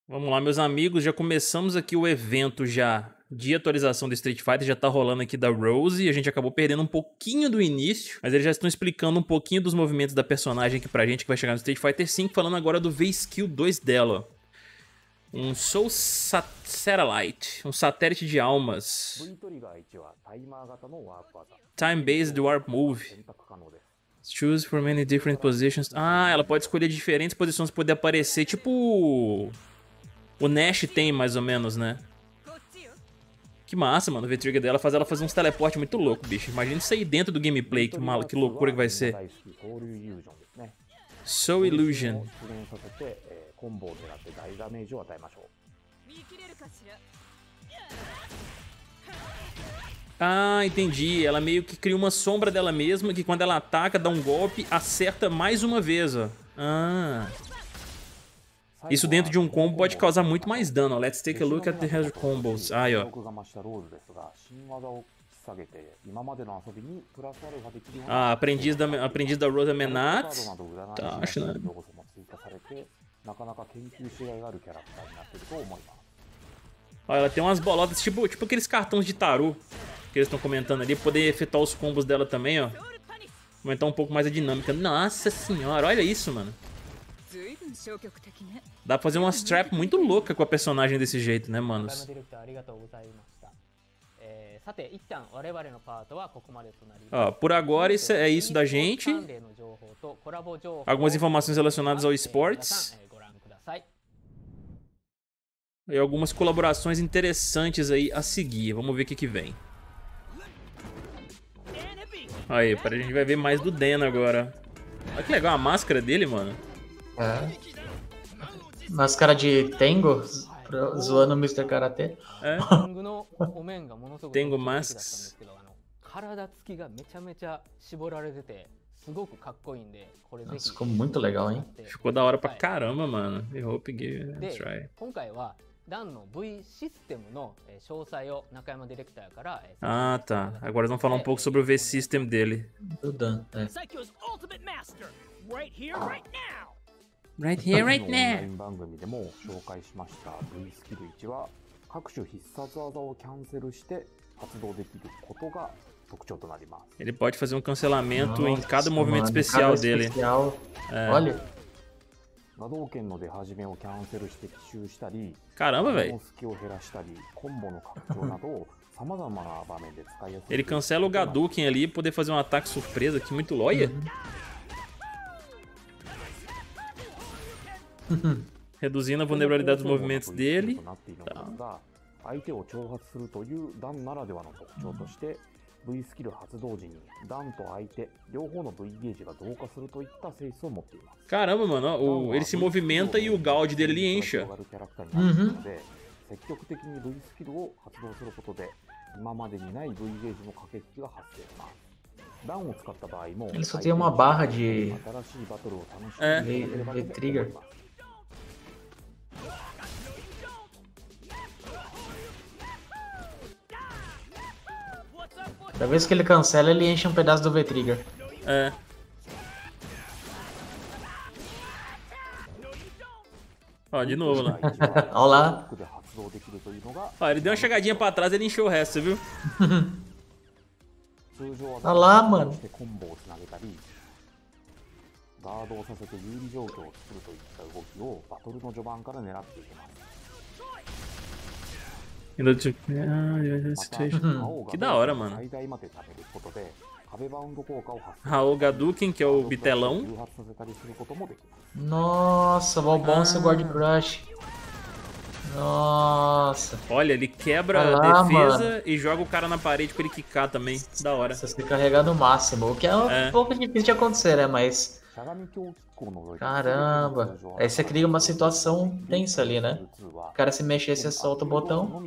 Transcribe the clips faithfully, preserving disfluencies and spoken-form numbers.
Vamos lá, meus amigos, já começamos aqui o evento já de atualização do Street Fighter, já tá rolando aqui da Rose, a gente acabou perdendo um pouquinho do início, mas eles já estão explicando um pouquinho dos movimentos da personagem aqui pra gente, que vai chegar no Street Fighter cinco, falando agora do V-Skill dois dela. Um Soul Sat Satellite, um satélite de almas. Time-based Warp Move. Choose from many different positions. Ah, ela pode escolher diferentes posições pra poder aparecer, tipo... o Nash tem, mais ou menos, né? Que massa, mano. O V-Trigger dela faz ela fazer uns teleporte muito louco, bicho. Imagina isso aí dentro do gameplay, que, mal, que loucura que vai ser. Soul Illusion. Ah, entendi. Ela meio que cria uma sombra dela mesma, que quando ela ataca, dá um golpe, acerta mais uma vez, ó. Ah... isso dentro de um combo pode causar muito mais dano. Let's take a look at the head combos. Aí, ó. Ah, aprendiz da, aprendiz da Rosa Menat. Tá, acho, né? Ó, ela tem umas bolotas, tipo, tipo aqueles cartões de tarô que eles estão comentando ali. Poder efetuar os combos dela também, ó. Aumentar um pouco mais a dinâmica. Nossa senhora, olha isso, mano. Dá pra fazer uma strap muito louca com a personagem desse jeito, né, manos? Ó, por agora isso é isso da gente. Algumas informações relacionadas ao esportes. E algumas colaborações interessantes aí a seguir. Vamos ver o que que vem. Aí, a gente vai ver mais do Dan agora. Olha que legal a máscara dele, mano. É. Máscara de Tengo, zoando o mister Karate. É. Tengo Masks. Nossa, ficou muito legal, hein? Ficou da hora pra caramba, mano. I hope give it a try. Ah, tá. Agora vamos falar um pouco sobre o V-System dele. Do Dan, é. Right here, right now. Ele pode fazer um cancelamento. Nossa, em cada movimento mano, especial cada dele. Especial. É. Olha. Caramba, velho. Ele cancela o Hadouken ali e poder fazer um ataque surpresa. Que muito loia. Uhum. Reduzindo a vulnerabilidade dos movimentos dele. Tá. Caramba, mano, ó, o, ele se movimenta e o Gaud dele ele encha. Uhum. Ele só tem uma barra de é. V-Trigger. Cada vez que ele cancela, ele enche um pedaço do V-Trigger. É. Ó, de novo lá. Ó lá. Ó, ele deu uma chegadinha pra trás e ele encheu o resto, viu? Olha lá, mano. Que da hora, mano. Raul Hadouken, que é o bitelão. Nossa, Valbonsa ah. Guard Crush. Nossa. Olha, ele quebra a defesa mano. E joga o cara na parede pra ele quicar também. Da hora. Você se carregar no máximo, o que é um é. pouco difícil de acontecer, né? Mas... caramba. Aí você cria uma situação tensa ali, né? O cara se mexer, você solta o botão.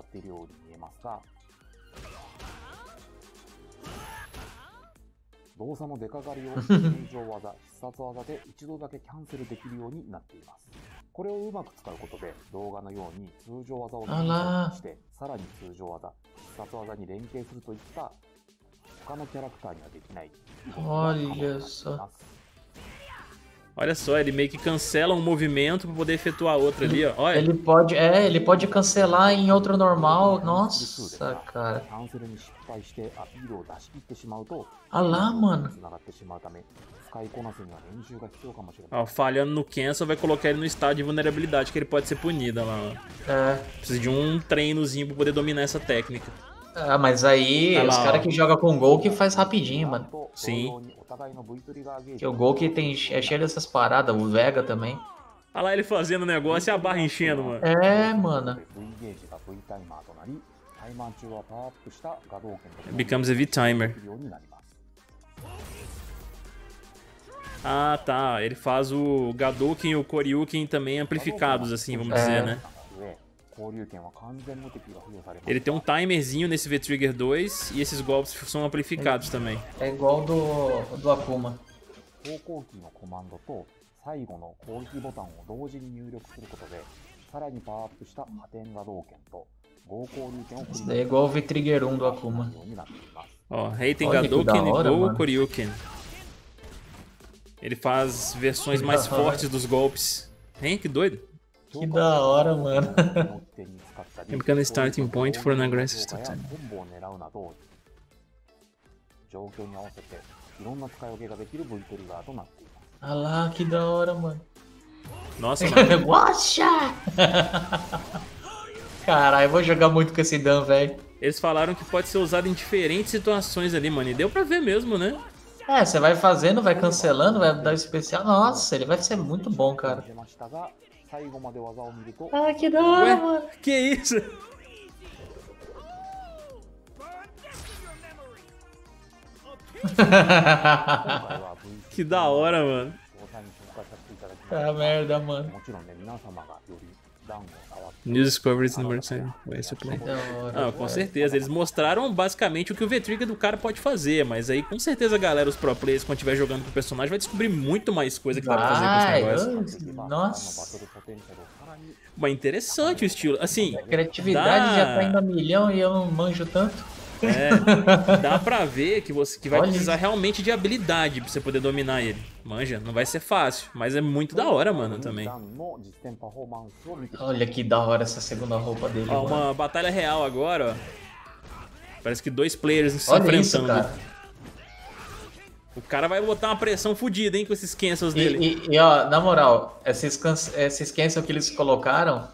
Ah lá. Olha só. Olha só, ele meio que cancela um movimento pra poder efetuar outro ali, ó. Olha. Ele pode, é, ele pode cancelar em outro normal. Nossa, cara. Ah lá, mano. Ó, falhando no cancel, vai colocar ele no estado de vulnerabilidade, que ele pode ser punido, olha lá, ó. É. Precisa de um treinozinho pra poder dominar essa técnica. Ah, mas aí, Ah os lá, caras ó. que jogam com gol que faz rapidinho, mano. Sim. Que o gol que tem é cheio dessas paradas, o Vega também. Olha lá ele fazendo o negócio e a barra enchendo, mano. É, mano. Becomes a V-Timer. Ah, tá. Ele faz o Gadoken e o Koryuken também amplificados, assim, vamos É. dizer, né? Ele tem um timerzinho nesse V-Trigger dois e esses golpes são amplificados também. É igual do, do Akuma. Isso daí é igual o V-Trigger um do Akuma. Ó, Reiten Olha que Gadoken da hora, e Go mano. Koryuken. Ele faz versões Que mais da hora. fortes dos golpes. Hein? Que doido. Que da hora, mano. It becomes a starting point for an aggressive start time. Ah lá, que da hora, mano. Nossa, mano. Watcha! Caralho, eu vou jogar muito com esse Dan, velho. Eles falaram que pode ser usado em diferentes situações ali, mano. E deu pra ver mesmo, né? É, você vai fazendo, vai cancelando, vai dar especial. Nossa, ele vai ser muito bom, cara. Ah, que da hora, Ué, mano. que isso? Que da hora, mano. Tá merda, mano. New discoveries number seven. Ways to play. Da hora. Ah, com certeza. Eles mostraram basicamente o que o V-Trigger do cara pode fazer, mas aí com certeza a galera, os pro players, quando estiver jogando com o personagem, vai descobrir muito mais coisa que dá pra fazer com Vai, esse negócio. eu- nossa. Mas interessante o estilo. Assim, A criatividade dá- já tá indo a milhão e eu não manjo tanto. é, dá pra ver que você que vai Olha precisar isso. realmente de habilidade pra você poder dominar ele. Manja, não vai ser fácil, mas é muito da hora, mano, também. Olha que da hora essa segunda roupa dele, Ó, mano. uma batalha real agora, ó. Parece que dois players se Olha enfrentando. isso, cara. O cara vai botar uma pressão fodida, hein, com esses cancels E, dele. e- e, ó, na moral, esses, cance- esses cancel que eles colocaram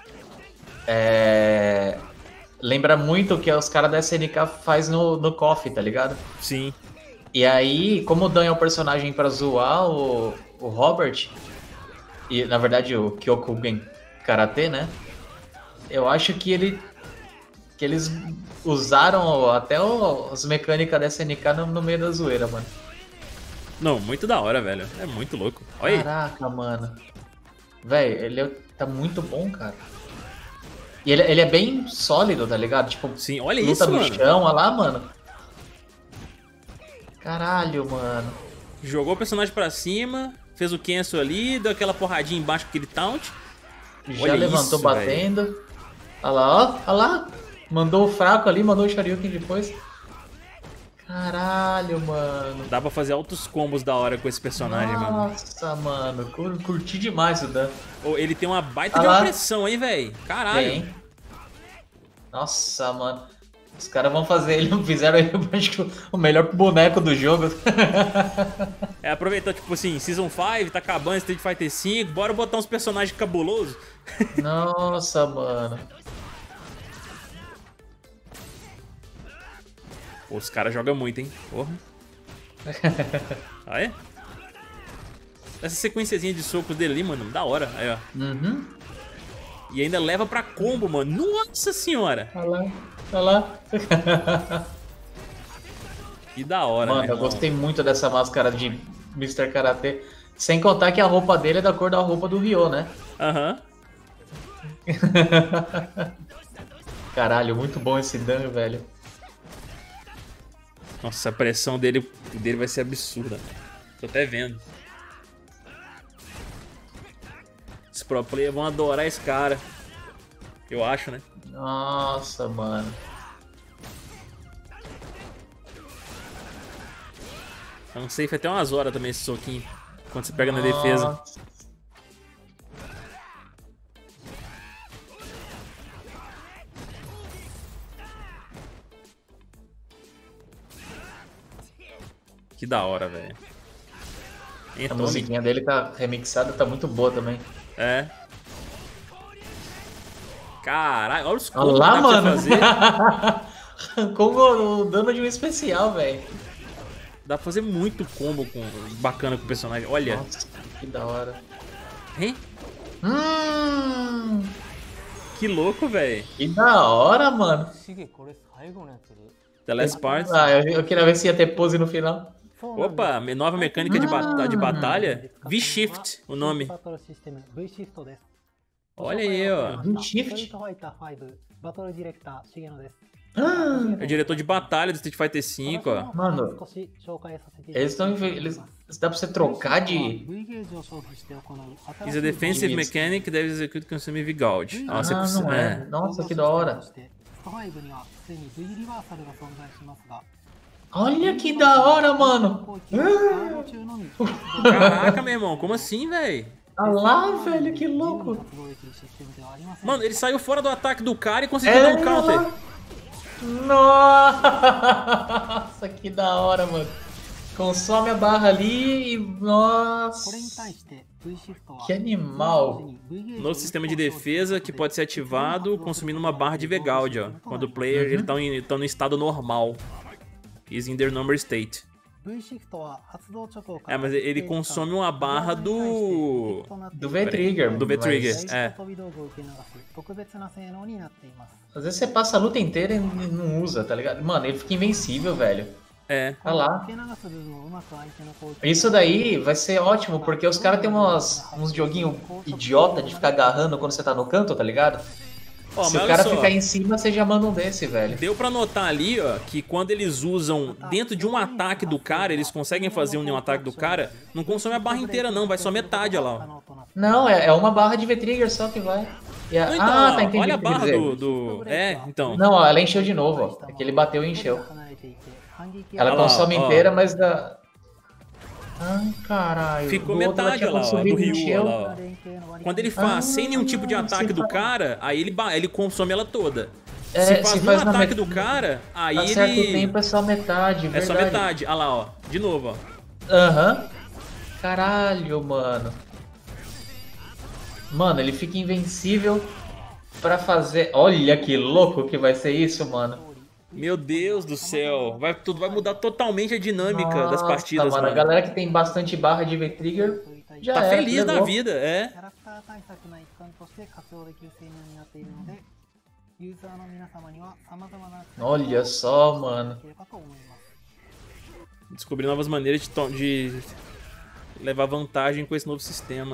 é, lembra muito o que os caras da S N K faz no, no K O F, tá ligado? Sim. E aí, como o Dan é um personagem pra zoar o, o Robert, e na verdade o Kyokugen Karate, né? Eu acho que ele que eles usaram até o, as mecânicas da S N K no, no meio da zoeira, mano. Não, muito da hora, velho. É muito louco. Olha aí. Caraca, mano. Velho, ele é- tá muito bom, cara. E ele, ele é bem sólido, tá ligado? Tipo, Sim, olha luta isso, no mano. chão, olha lá, mano. Caralho, mano. Jogou o personagem pra cima, fez o cancel ali, deu aquela porradinha embaixo com aquele taunt. Já Olha levantou isso, batendo. Olha lá, ó. Olha lá. Mandou o fraco ali, mandou o Shoryuken depois. Caralho, mano. Dá pra fazer altos combos da hora com esse personagem, mano. Nossa, mano. Cur- Curti demais o Dan. Ô, ele tem uma baita Ah de lá. uma pressão, hein, velho? Caralho. Tem. Nossa, mano. Os caras vão fazer ele, fizeram ele, eu acho que o melhor boneco do jogo. É, aproveitando, tipo assim, Season cinco, tá acabando Street Fighter cinco, bora botar uns personagens cabulosos. Nossa, mano. Pô, os caras jogam muito, hein? Porra. Ah, é? Essa sequenciazinha de socos dele ali, mano, da hora. Aí, ó. Uhum. E ainda leva pra combo, mano. Nossa senhora! Olha lá. Olha lá. Que da hora, Mano, meu eu irmão. gostei muito dessa máscara de mister Karate. Sem contar que a roupa dele é da cor da roupa do Ryo, né? Aham. Caralho, muito bom esse Dan, velho. Nossa, a pressão dele, dele vai ser absurda. Tô até vendo. Os pro players vão adorar esse cara. Eu acho, né? Nossa, mano. É um safe até umas horas também esse soquinho. Quando você pega na defesa. Nossa. Que da hora, velho. A Então, musiquinha dele tá remixada, tá muito boa também. É. Caralho, olha os Olha combos que lá, dá pra mano. você fazer. Arrancou o dano de um especial, velho. Dá pra fazer muito combo com... bacana com o personagem. Olha. Nossa, que da hora. Hein? Hum, Que louco, velho. que da hora, mano. The Last Part. Ah, eu, eu queria ver se ia ter pose no final. Opa, me- nova mecânica de, bata de batalha. V-Shift, o nome. Olha aí, ó. V-Shift? Ah, É o diretor de batalha do Street Fighter cinco, ó. Mano, eles estão. Eles, dá pra você trocar de. Is a defensive mechanic that execute consuming V-Gold. Ah, Nossa, você não é. Nossa, que da hora. Olha que da hora, mano. Caraca, meu irmão, como assim, velho? Olha lá, velho, que louco. Mano, ele saiu fora do ataque do cara e conseguiu É, dar um counter. lá. Nossa, que da hora, mano. Consome a barra ali e. Nossa. Que animal. Novo sistema de defesa que pode ser ativado consumindo uma barra de V-Gold, ó. Quando o player Uhum. ele tá, em, tá no estado normal. Is in their number state. É, mas ele consome uma barra do... Do V-Trigger. Do V-Trigger, mas é. Às vezes você passa a luta inteira e não usa, tá ligado? Mano, ele fica invencível, velho. É. Olha lá. Isso daí vai ser ótimo, porque os caras têm umas, uns joguinhos idiota de ficar agarrando quando você tá no canto, tá ligado? Ó, Se mas o olha cara só, ficar em cima, você já manda um desse, velho. deu pra notar ali, ó, que quando eles usam dentro de um ataque do cara, eles conseguem fazer um, um ataque do cara, não consome a barra inteira não, vai só metade, olha lá. Ó. Não, é, é uma barra de V-Trigger só que vai. E a- Não, então, ah, ó, tá, entendi. olha a o que quer barra dizer. do, do... É, então. Não, ó, ela encheu de novo, ó. É que ele bateu e encheu. Ela Olha lá, consome ó. inteira, mas da. Ai, caralho. Ficou Do outro ela metade, tinha olha lá, ó, do consumido e Ryu, encheu. olha lá, ó. Quando ele faz Ah, sem nenhum tipo de ataque você do faz- cara, aí ele, ba- ele consome ela toda. É, se faz se um faz na ataque met- do cara, aí A certo ele... tempo é só metade, É verdade. só metade. Olha lá, ó. De novo, ó. Aham. Caralho, mano. Mano, ele fica invencível pra fazer... Olha que louco que vai ser isso, mano. Meu Deus do céu. Vai, tudo vai mudar totalmente a dinâmica das Nossa, partidas, mano. mano. A galera que tem bastante barra de V-Trigger já Tá era, feliz da levou. vida, é. Olha só, mano. Descobrir novas maneiras de, to- de levar vantagem com esse novo sistema.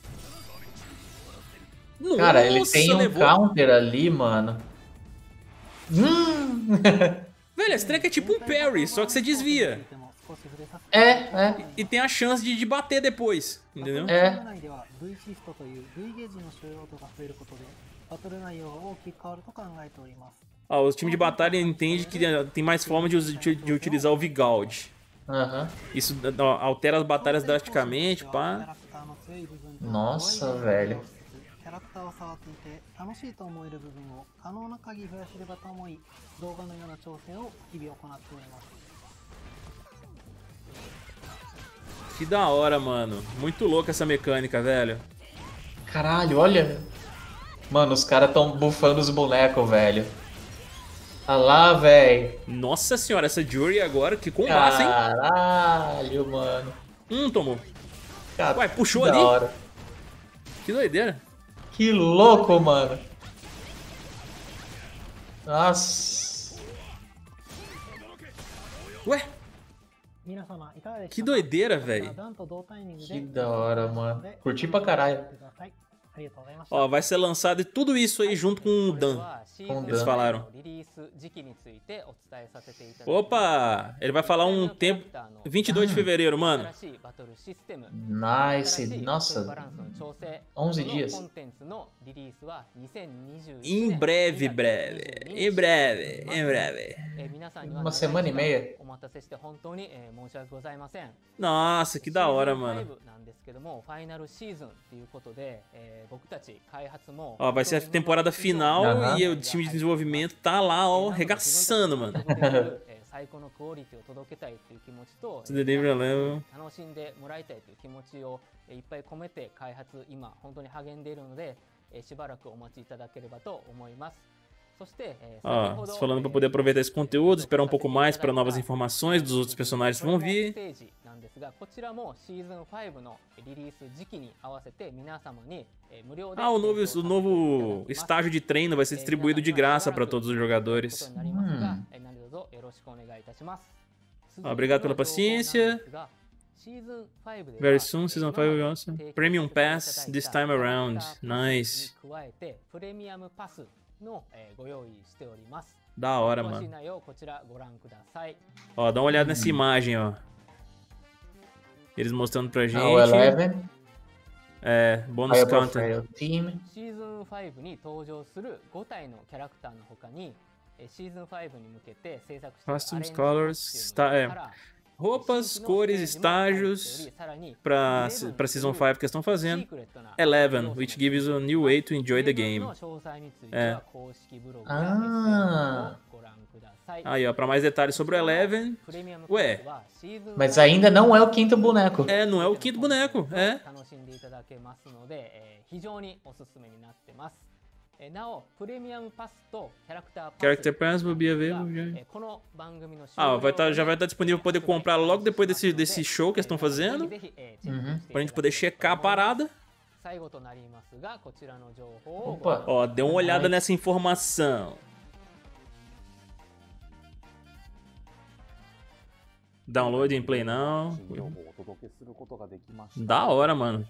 Cara, ele Nossa, tem um levou- counter ali, mano. Hum. Velho, esse treco é tipo um parry, só que você desvia. É, é. E tem a chance de, de bater depois, entendeu? É. Ó, o time de batalha entende que tem mais forma de, us- de- de utilizar o V-Gold. Aham. Isso ó, altera as batalhas drasticamente, pá. Nossa, velho. Que da hora, mano. Muito louca essa mecânica, velho. Caralho, olha. Mano, os caras tão bufando os bonecos, velho. Olha lá, velho. Nossa senhora, essa Jury agora, que combate, hein? Caralho, mano. Hum, tomou. Cara, Ué, puxou que da ali? hora. Que doideira. Que louco, mano. Nossa. Ué, que doideira, velho. Que da hora, mano. Curti pra caralho. Ó, vai ser lançado e tudo isso aí junto com o Dan. Com Eles Dan. falaram. Opa! Ele vai falar um tempo... vinte e dois de fevereiro, mano. Nice. Nossa. onze dias. Em breve, breve. Em breve, em breve. Uma semana e meia. Nossa, que da hora, mano. Ó, vai ser a temporada final Aham. e o time de desenvolvimento tá lá, ó, regaçando, mano. To deliver a level. 楽しんでもらいたいという気持ちをいっぱい込めて開発今本当に励んでいるのでしばらくお待ちいただければと思います。 Ó, falando para poder aproveitar esse conteúdo, esperar um pouco mais para novas informações dos outros personagens que vão vir. Ah, o novo, o novo estágio de treino vai ser distribuído de graça para todos os jogadores. Hum. Ó, obrigado pela paciência. Very soon, Season five will also. Premium Pass this time around. Nice. Da hora, mano. Ó, dá uma olhada nessa imagem, ó. Eles mostrando pra gente. Ah, o Eleven. É, bônus Aí counter. o Team. Costumes, colors, sta é. Roupas, cores, estágios pra, pra Season five que eles estão fazendo. Eleven, which gives a new way to enjoy the game. É. Ah. Aí, ó, pra mais detalhes sobre o Eleven. Ué. Mas ainda não é o quinto boneco. É, não é o quinto boneco, é. Character Pass will be available. Ah, vai tá, já vai estar disponível para poder comprar logo depois desse, desse show que eles estão fazendo. Uhum. Pra gente poder checar a parada. Opa. Ó, dê uma olhada nessa informação. Download and play now. Da hora, mano.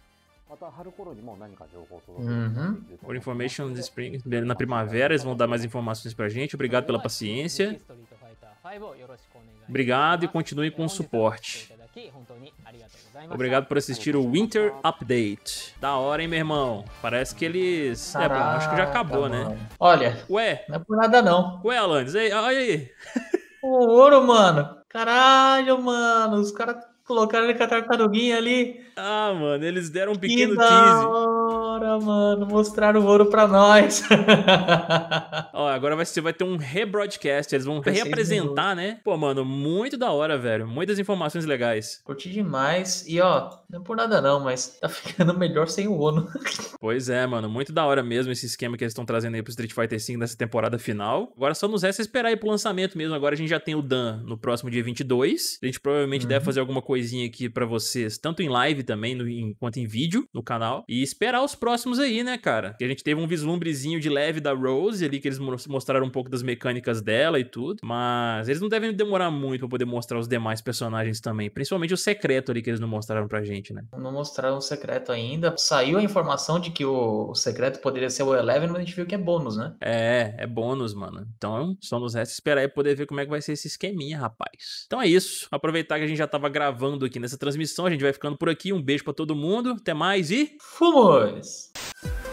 Uhum. For information this spring, na primavera, eles vão dar mais informações pra gente. Obrigado pela paciência. Obrigado e continue com o suporte. Obrigado por assistir o Winter Update. Da hora, hein, meu irmão? Parece que eles... É bom, acho que já acabou, né? Mano. Olha, Ué, não é por nada não. ué, Alanis, aí, olha aí. O ouro, mano. Caralho, mano. Os caras colocaram ele com a tartaruguinha ali. Ah, mano, eles deram um Que pequeno da tease. hora, mano. Mostraram o ouro pra nós. Ó, agora vai, ser, vai ter um rebroadcast, eles vão Vai ser reapresentar, né? Pô, mano, muito da hora, velho. Muitas informações legais. Curti demais. E ó, não é por nada não, mas tá ficando melhor sem o Ono. Pois é, mano, muito da hora mesmo esse esquema que eles estão trazendo aí pro Street Fighter cinco nessa temporada final. Agora só nos resta esperar aí pro lançamento mesmo. Agora a gente já tem o Dan no próximo dia vinte e dois. A gente provavelmente Uhum. deve fazer alguma coisinha aqui pra vocês, tanto em live também, no, em, quanto em vídeo no canal. E esperar os próximos aí, né, cara? Que a gente teve um vislumbrezinho de leve da Rose ali, que eles mostraram um pouco das mecânicas dela e tudo. Mas eles não devem demorar muito pra poder mostrar os demais personagens também. Principalmente o secreto ali que eles não mostraram pra gente, né? Não mostraram o secreto ainda. Saiu a informação de que o, o secreto poderia ser o Eleven, mas a gente viu que é bônus, né? É, é bônus, mano. Então, só nos resta esperar aí poder ver como é que vai ser esse esqueminha, rapaz. Então é isso. Aproveitar que a gente já tava gravando aqui nessa transmissão, a gente vai ficando por aqui. Um beijo pra todo mundo. Até mais e... Fomos!